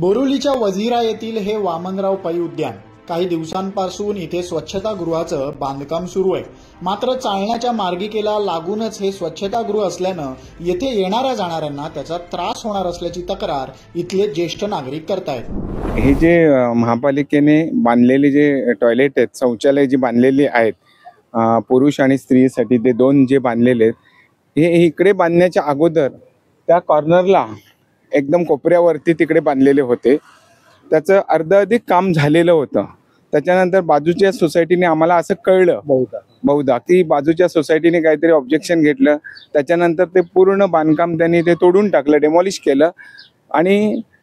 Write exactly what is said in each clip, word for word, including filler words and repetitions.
बोरिवलीच्या वझिरा येथील हे वामनराव पै उद्यान काही दिवसांपासून इथे स्वच्छतागृहाचं बांधकाम सुरू आहे। मात्र चालण्याच्या मार्गिकेला लागूनच हे स्वच्छतागृह असल्यानं येथे येणाऱ्या जाणाऱ्यांना त्याचा त्रास होणार असल्याची तक्रार इथले ज्येष्ठ नागरिक करतायत। हे जे महापालिकेने बांधलेले जे टॉयलेट आहेत, शौचालय जी बांधलेली आहेत पुरुष आणि स्त्रीसाठी, ते दोन जे बांधलेले आहेत, हे इकडे बांधण्याच्या अगोदर त्या कॉर्नरला एकदम कोपऱ्यावरती तिकडे बांधलेले होते। त्याचं अर्ध अधिक काम झालेलं होतं। त्याच्यानंतर बाजूच्या सोसायटीने आम्हाला असं कळलं बहुधा बहुधा की बाजूच्या सोसायटीने काहीतरी ऑब्जेक्शन घेतलं। त्याच्यानंतर ते पूर्ण बांधकाम त्यांनी ते तोडून टाकलं, डेमॉलिश केलं आणि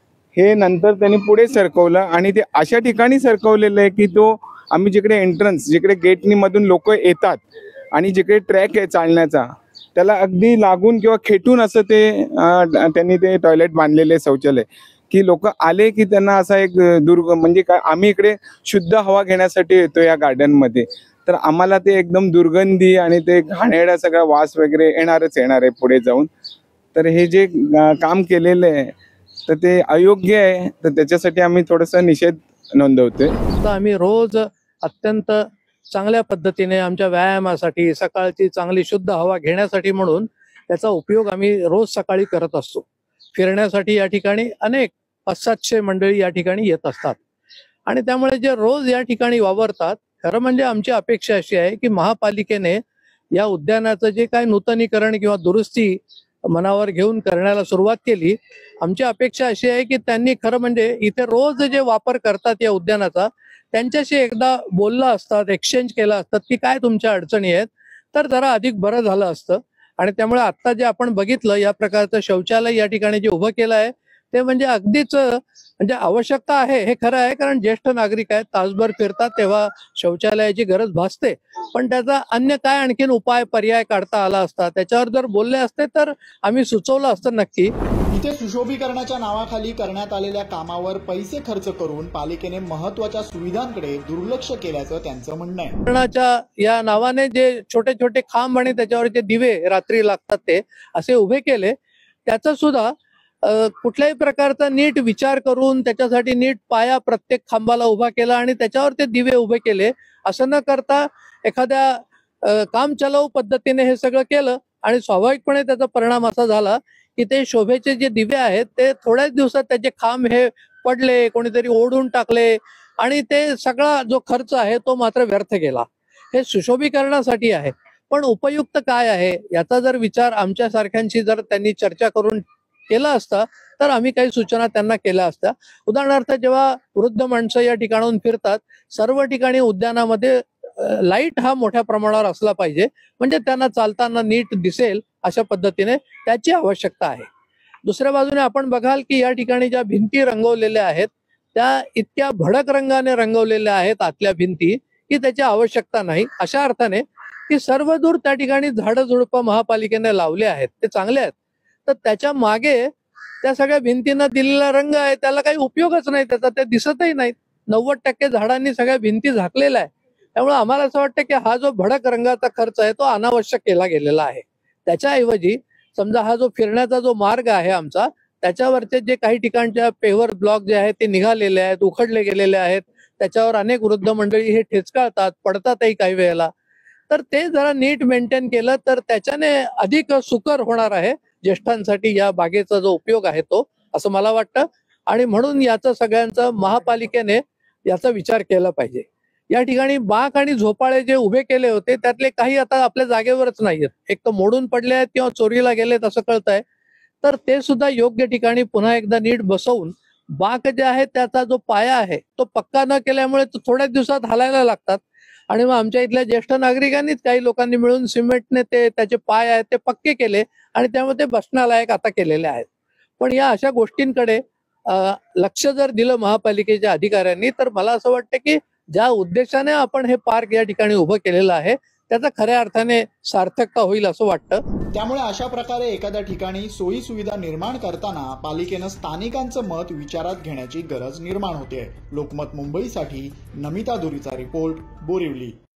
हे नंतर त्यांनी पुढे सरकवलं आणि ते अशा ठिकाणी सरकवलेलं आहे की तो आम्ही जिकडे एंट्रन्स, जिकडे गेटनी मधून लोक येतात आणि जिकडे ट्रॅक आहे चालण्याचा, त्याला अगदी लागून किंवा खेटून असं ते त्यांनी ते टॉयलेट बांधलेले शौचालय की लोक आले की त्यांना असा एक दुर्ग म्हणजे काय, आम्ही इकडे शुद्ध हवा घेण्यासाठी येतो या गार्डन मध्ये, तर आम्हाला ते एकदम दुर्गंधी आणि ते घाणेरडा सगळा वास वगैरे येणारच येणार आहे पुढे जाऊन। तर हे जे काम केलेलं आहे तर ते अयोग्य आहे, तर त्याच्यासाठी आम्ही थोडासा निषेध नोंदवतोय। आम्ही रोज अत्यंत चांगल्या पद्धतीने आमच्या व्यायामासाठी, सकाळची चांगली शुद्ध हवा घेण्यासाठी म्हणून त्याचा उपयोग आम्ही रोज सकाळी करत असतो। फिरण्यासाठी या ठिकाणी अनेक पाच सातशे मंडळी या ठिकाणी येत असतात आणि त्यामुळे जे रोज या ठिकाणी वावरतात, खरं म्हणजे आमची अपेक्षा अशी आहे की महापालिकेने या उद्यानाचं जे काय नूतनीकरण किंवा दुरुस्ती मनावर घेऊन करण्याला सुरुवात केली, आमची अपेक्षा अशी आहे की त्यांनी खरं म्हणजे इथे रोज जे वापर करतात या उद्यानाचा, त्यांच्याशी एकदा बोललं असतात, एक्सचेंज केलं असतात की काय तुमच्या अडचणी आहेत, तर जरा अधिक बरं झालं असतं। आणि त्यामुळे आता जे आपण बघितलं या प्रकारचं शौचालय या ठिकाणी जे उभं केलं आहे ते म्हणजे अगदीच म्हणजे आवश्यकता आहे, हे खरं आहे, कारण ज्येष्ठ नागरिक आहेत, तासभर फिरतात तेव्हा शौचालयाची गरज भासते, पण त्याचा अन्य काय आणखीन उपाय पर्याय काढता आला असता, त्याच्यावर जर बोलले असते तर आम्ही सुचवलं असतं नक्की। इथे सुशोभीकरणाच्या नावाखाली करण्यात आलेल्या कामावर पैसे खर्च करून पालिकेने महत्त्वाच्या सुविधांकडे दुर्लक्ष केल्याचं त्यांचं म्हणणं आहे। करण्याच्या या नावाने जे छोटे छोटे खांब आणि त्याच्यावर जे दिवे रात्री लागतात ते असे उभे केले, त्याचा सुद्धा कुठल्याही प्रकारचा नीट विचार करून त्याच्यासाठी नीट पाया प्रत्येक खांबाला उभा केला आणि त्याच्यावर ते दिवे उभे केले, असं न करता एखाद्या काम चलाऊ पद्धतीने हे सगळं केलं आणि स्वाभाविकपणे त्याचा परिणाम असा झाला की ते शोभेचे जे दिवे आहेत ते थोड्याच दिवसात त्याचे खांब हे पडले, कोणीतरी ओढून टाकले आणि ते सगळा जो खर्च आहे तो मात्र व्यर्थ गेला। हे सुशोभीकरणासाठी आहे, पण उपयुक्त काय आहे याचा जर विचार आमच्या सारख्यांशी जर त्यांनी चर्चा करून केला असता तर आम्ही काही सूचना त्यांना केल्या असत्या। उदाहरणार्थ, जेव्हा वृद्ध माणसं या ठिकाणाहून फिरतात, सर्व ठिकाणी उद्यानामध्ये लाईट हा मोठ्या प्रमाणावर असला पाहिजे, म्हणजे त्यांना चालताना नीट दिसेल अशा पद्धतीने त्याची आवश्यकता आहे। दुसऱ्या बाजूने आपण बघाल की या ठिकाणी ज्या भिंती रंगवलेल्या आहेत त्या इतक्या भडक रंगाने रंगवलेल्या आहेत आतल्या भिंती की त्याची आवश्यकता नाही। अशा अर्थाने की सर्व दूर त्या ठिकाणी झाडं झुडपं महापालिकेने लावले आहेत, ते चांगले आहेत, तर त्याच्या मागे त्या सगळ्या भिंतींना दिलेला रंग आहे त्याला काही उपयोगच नाही, त्याचा ते दिसतही नाहीत। नव्वद टक्के झाडांनी सगळ्या भिंती झाकलेल्या आहे। त्यामुळे आम्हाला असं वाटतं की हा जो भडक रंगाचा खर्च आहे तो अनावश्यक केला गेलेला आहे। त्याच्याऐवजी समजा हा जो फिरण्याचा जो मार्ग आहे आमचा, त्याच्यावरचे जे काही ठिकाणच्या पेवर ब्लॉक जे आहेत ते निघालेले आहेत, उखडले गेलेले आहेत, त्याच्यावर अनेक वृद्ध मंडळी हे ठेचकाळतात, पडतातही काही वेळेला, तर ते जरा नीट मेंटेन केलं तर त्याच्याने अधिक सुकर होणार आहे ज्येष्ठांसाठी या बागेचा जो उपयोग आहे तो, असं मला वाटतं। आणि म्हणून याचा सगळ्यांचा महापालिकेने याचा विचार केला पाहिजे। या ठिकाणी बाक आणि झोपाळे जे उभे केले होते त्यातले काही आता आपल्या जागेवरच नाहीयेत, एक तर मोडून पडले आहेत किंवा चोरीला गेलेत असं कळतंय, तर ते सुद्धा योग्य ठिकाणी पुन्हा एकदा नीट बसवून, बाक जे आहे त्याचा जो पाया आहे तो पक्का न केल्यामुळे तो थोड्याच दिवसात हलायला लागतात आणि मग आमच्या इथल्या ज्येष्ठ नागरिकांनीच काही लोकांनी मिळून सिमेंटने ते त्याचे पाय आहेत ते पक्के केले आणि त्यामुळे ते बसण्यालायक आता केलेले आहेत। पण या अशा गोष्टींकडे लक्ष जर दिलं महापालिकेच्या अधिकाऱ्यांनी तर मला असं वाटतं की ज्या उद्देशाने आपण हे पार्क या ठिकाणी उभं केलेलं आहे त्याचा खऱ्या अर्थाने सार्थकता होईल असं वाटतं। त्यामुळे अशा प्रकारे एखाद्या ठिकाणी सोयी सुविधा निर्माण करताना पालिकेनं स्थानिकांचं मत विचारात घेण्याची गरज निर्माण होते। लोकमत मुंबईसाठी नमिता दुरीचा रिपोर्ट, बोरिवली।